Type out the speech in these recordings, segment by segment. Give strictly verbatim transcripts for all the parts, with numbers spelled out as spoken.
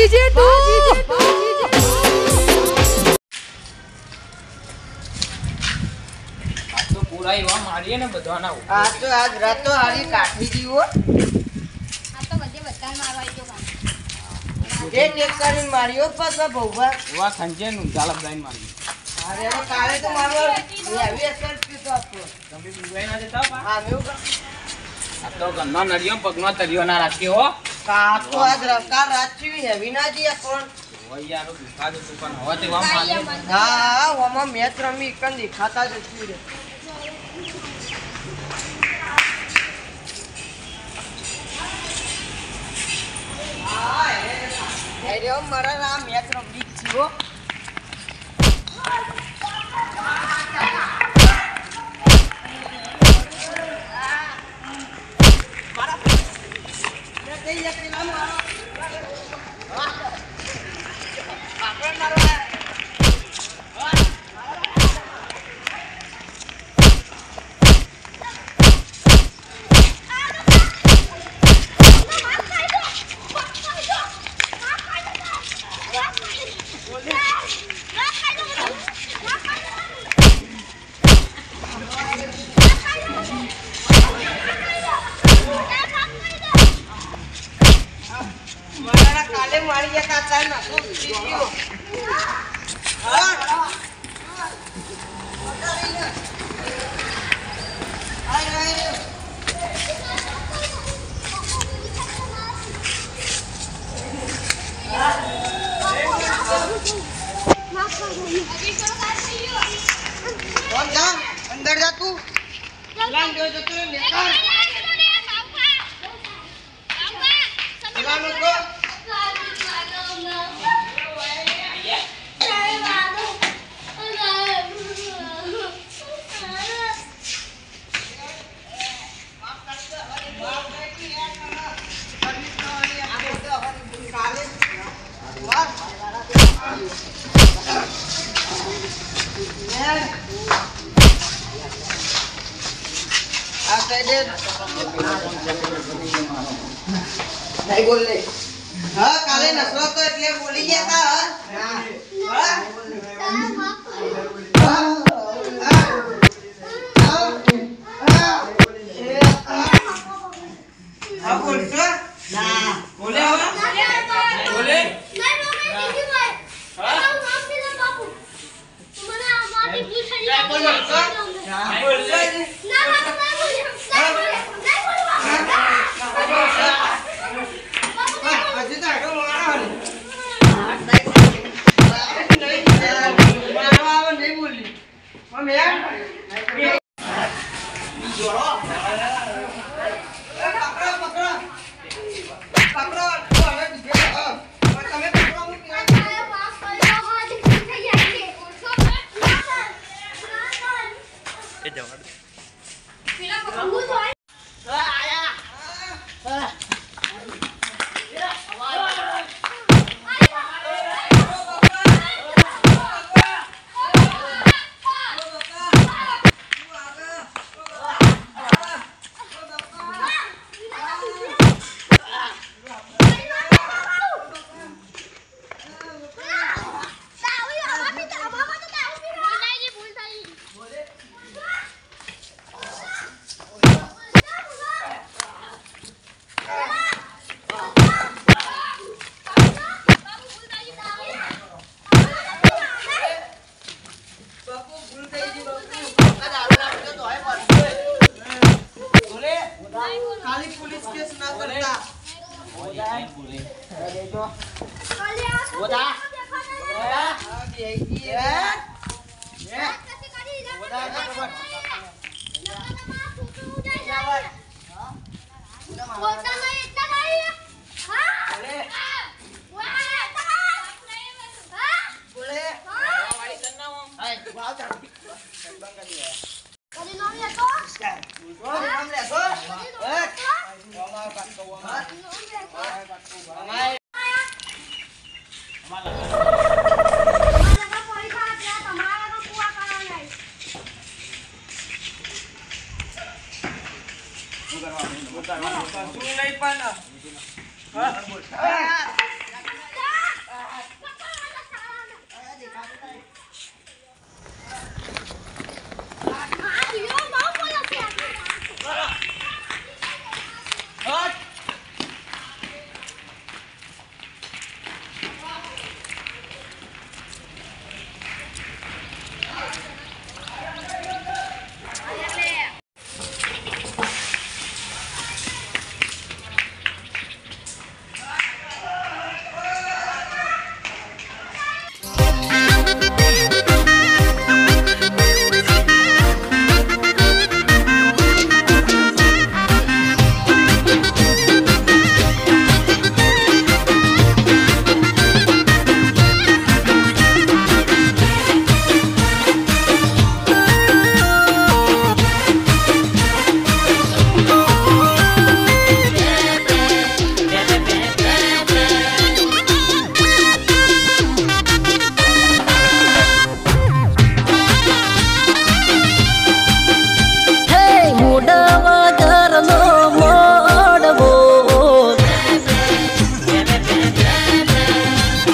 बाजीजे to तो पूरा ही वहां मारिए ने बधाना आज तो आज रात तो हारी काठी दी हो આ તો બધે બધા મારવાઈ ગયો કામ एक एक કરીને માર્યો પાછા ભૌવા વા ખંજે નું ચાલક લાઈન મારી અરે કાલે તો મારવા એ આવી અસર કીધો આપો તમે બીવાઈ ના જતા પા હા મેં આ તો ગન્નો નડિયો પગનો તરિયો ના રાખી હો કા તો આજ રકા રાતથી હેવી ના જી કોણ ઓય યાર દુખા દે તું પણ હવે તે વા મારી હા ઓમાં મેચ રમી કન દેખાતા જ હતી રે અરે મારા નામ મેચ રમી છીઓ મારા મે કઈ એક નામ મારો આગળ મારવા કાલે મારી ગયા કાચા ના તો દીયો હા આય આય કોણ જા અંદર જા તું લાંગ દે તો તું નિકાલ લાંગ કો नहीं बोल ले हाँ काले नसवा तो એટલે બોલી ગયા તા હા હા બોલ છો ના બોલે હવે બોલે નહીં બોલે ભાઈ હા માફ કરી દે બાપુ મને આ માટી પૂછડી ના બોલ છો ના બોલ છો ના બાપુ ના બોલ નહીં બોલ નહીં બોલ બાપુ હજી તો આટો મારો નહીં બોલી મમ્મી યાર જોડો પકડો પકડો પકડો હવે બીજે તમે પકડો હું માફ કરી દો હાજી થઈ જાય છે ઓછો એ જવાડ પેલા પકડવું જોઈએ આયા હા खाली पुलिस केस ना करता हो जाए बोले अरे जो हो जा हो जा अभी आई है ये हो जा ना बस बोलता नहीं इतना नहीं हां बोले बोले वाली करना हूं हाय वाह जा बंगा दिया कभी नाम ले तो तो नाम ले तो ए मामा बात को मामा मामा તું નહીં પણ હા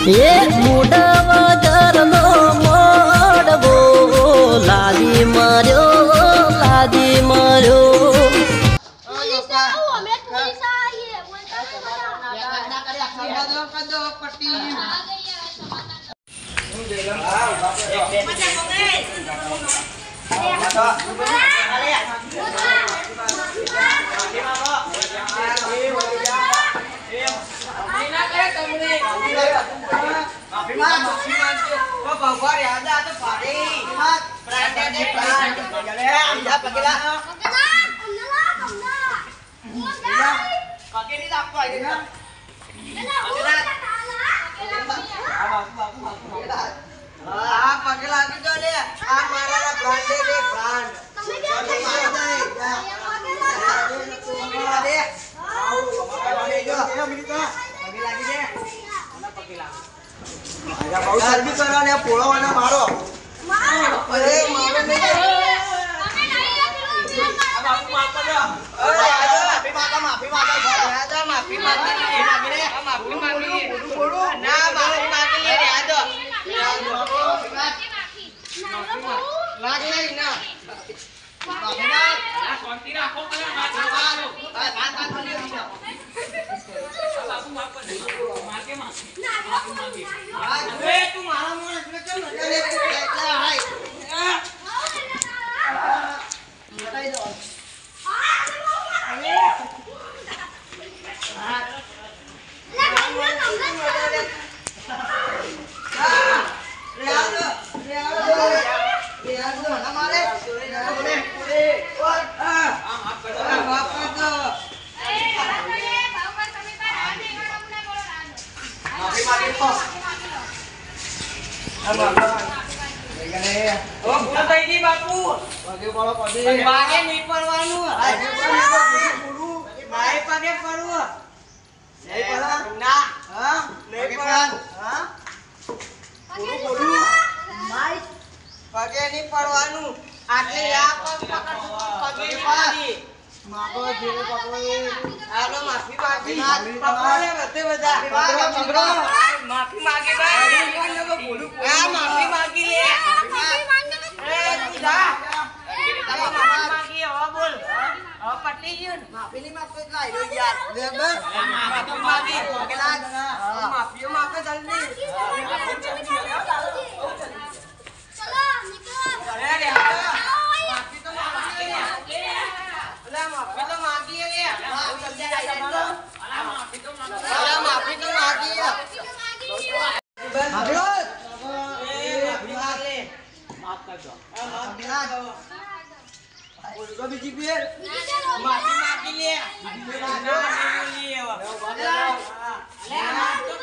એ મોઢા વગરનો મોડવો લાદી માર્યો લાદી માર્યો પોલીસ આવો અમે પોલીસ આવીએ બોલતા પટ્ટી આ ગયા સમાધાન મારો પગે નહીં પડવાનું આટલે આ પગ પગે પડી માગો જે પકડો આલો માફી માંગી પકડોને બધે બધા માફી માંગી ભાઈ આ માફી માંગી લે એ તું જા માફી માંગી હવે બોલ હવે પટી ગયું માફી ની માફી લાઈ દો યાર લે બસ માફી માંગી પગલા માફી માંગે જલ્દી ચલો નીકળો અરે રે માફી તો માંગી લે અલા માફી તો માંગી લે જલ્દી આવી જા અલા માફી તો માંગી અલા માફી તો માંગી માફી લો એ માફી માંગ લે માફ કરજો માફી ના દો બોલ ગો બીજી ફેર માફી માંગી લે બીજી ફેર ના બોલી એવા લે માફ તો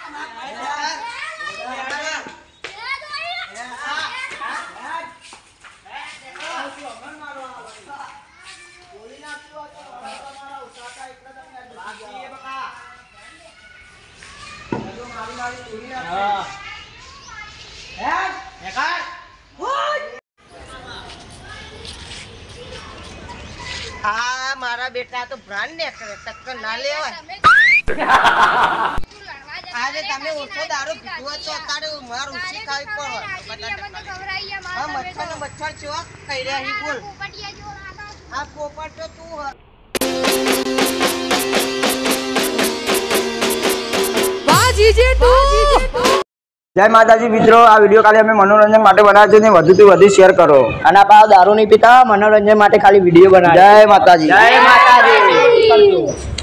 આ મારા બેટા તો ભ્રાન ને ટક્કર ના લેવાય આજે તમે ઓછો દારૂ પીધો તો અત્યારે માર ઉછી ખાવી પડે હા મચ્છર ને મચ્છર છો કઈ રહ્યા હી બોલ આ પોપટ તો તું જય માતાજી મિત્રો, આ વિડીયો ખાલી અમે મનોરંજન માટે બનાવ્યો છે ને વધુથી વધુ શેર કરો અને આ દારૂ નહીં પીતા, મનોરંજન માટે ખાલી વિડીયો બનાવ્યો. જય માતાજી. જય માતાજી.